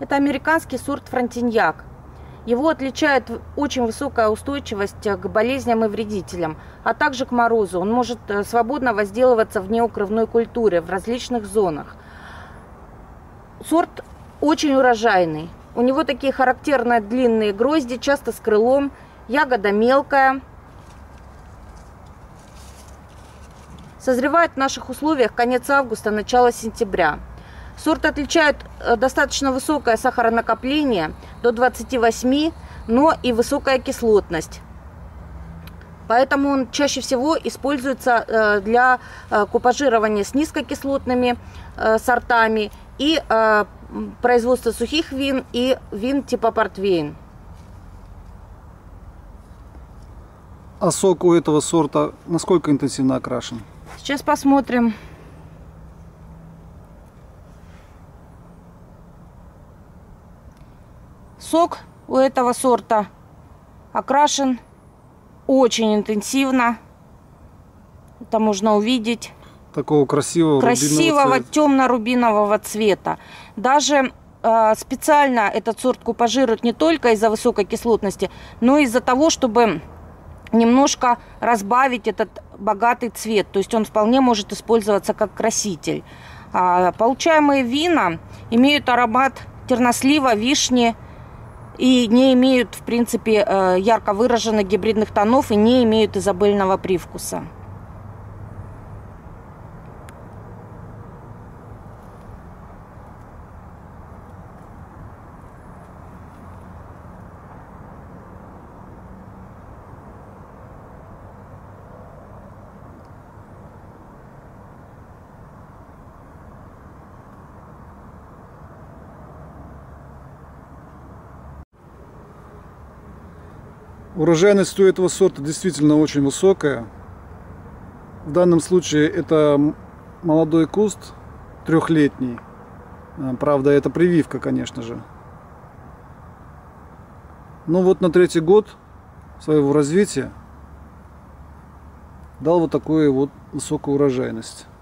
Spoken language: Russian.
Это американский сорт фронтиньяк. Его отличает очень высокая устойчивость к болезням и вредителям, а также к морозу. Он может свободно возделываться в неукрывной культуре в различных зонах. Сорт очень урожайный. У него такие характерные длинные грозди, часто с крылом. Ягода мелкая. Созревает в наших условиях конец августа, начало сентября. Сорт отличает достаточно высокое сахаронакопление, до 28, но и высокая кислотность. Поэтому он чаще всего используется для купажирования с низкокислотными сортами и производства сухих вин и вин типа портвейн. А сок у этого сорта насколько интенсивно окрашен? Сейчас посмотрим. Сок у этого сорта окрашен очень интенсивно. Это можно увидеть. Такого красивого темно-рубинового цвета. Даже специально этот сорт купажируют не только из-за высокой кислотности, но и из-за того, чтобы немножко разбавить этот богатый цвет. То есть он вполне может использоваться как краситель. Получаемые вина имеют аромат тернослива, вишни и не имеют, в принципе, ярко выраженных гибридных тонов и не имеют изабельного привкуса. Урожайность у этого сорта действительно очень высокая. В данном случае это молодой куст, трехлетний. Правда, это прививка, конечно же. Но вот на 3-й год своего развития дал вот такую вот высокую урожайность.